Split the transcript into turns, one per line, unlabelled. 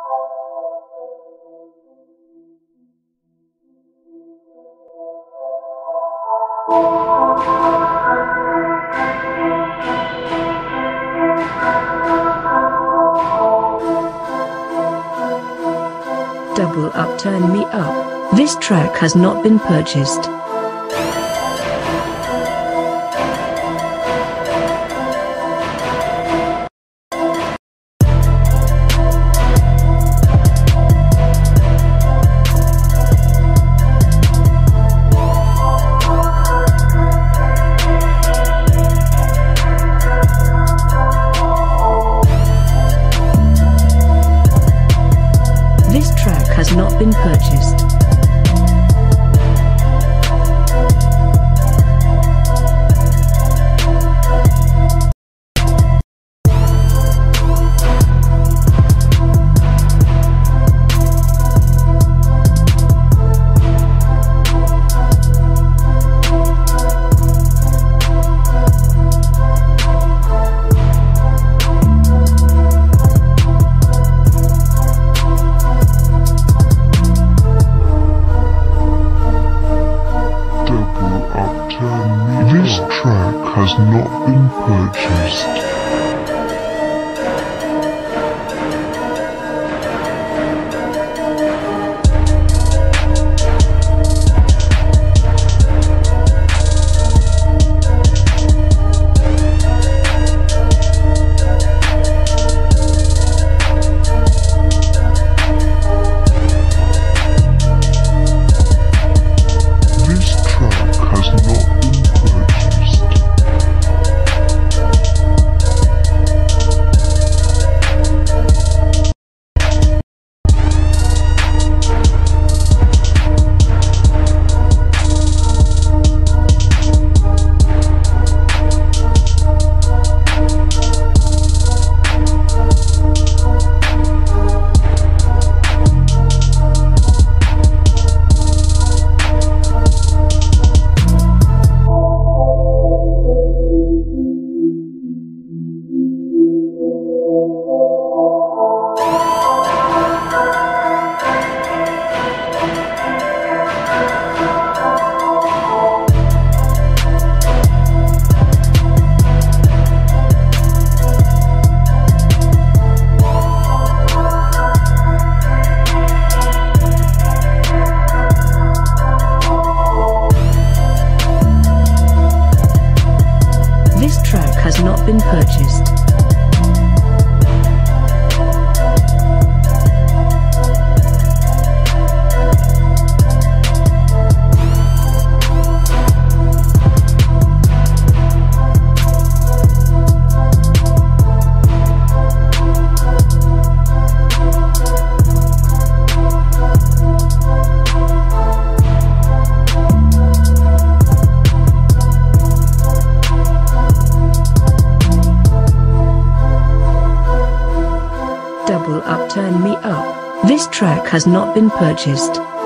Double Up Turn Me Up. This track has not been purchased. This track has not been purchased.
This track has not been purchased. This track has not been purchased. Double Up Turn Me Up. This track has not been purchased.